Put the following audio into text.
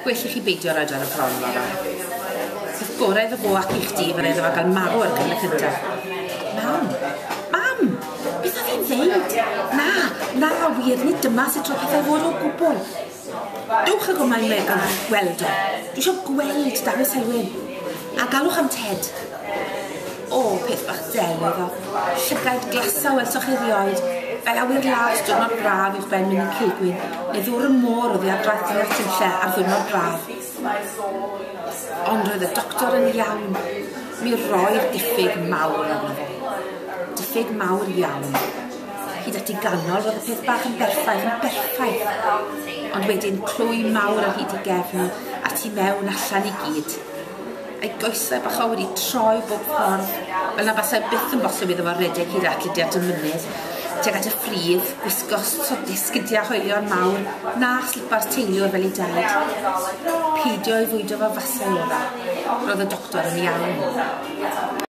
Gwell i chi beidio rhaid ar y bron fan. Sydd gorau iddo fo ac i chdi fan iddo fo gael marw ar gyfer y cyntaf. Mam! Beth oedd hi'n ddeud? Na, wir, nid dyma sydd tro pethau fod o gwbl. Dwch ag yma i le gan gweld o. Dwi eisiau gweld Dafydd Selwyn. A galwch am Ted. O, peth bach del oedd o. Llygaid glasa welsoch chi rioed. Fel awyr las diwrnod braf i'ch ben mynd yn Cilgwyn. Neu ddŵr y môr oedd i adwaith yn eich tynlle ar ddiwrnod braf. Ond roedd y doctor yn iawn. Mi roi'r diffyg mawr arno fo. Diffyg mawr iawn. Hyd at I ganol roedd y peth bach yn berffaith. Ond wedyn clwy mawr ar hyd I gefn a tu mewn allan I gyd. A'i goesau bach o wedi troi bob ffordd, fel na basau byth yn bosib iddo fo redeg hyd at lydiad y mynydd, tuag at y fflydd, gwisgo sgidiau hoelion mawr, na slipars teiliwr fel I daid. Peidio I fwydo fo fasau o dda. Roedd y doctor yn iawn.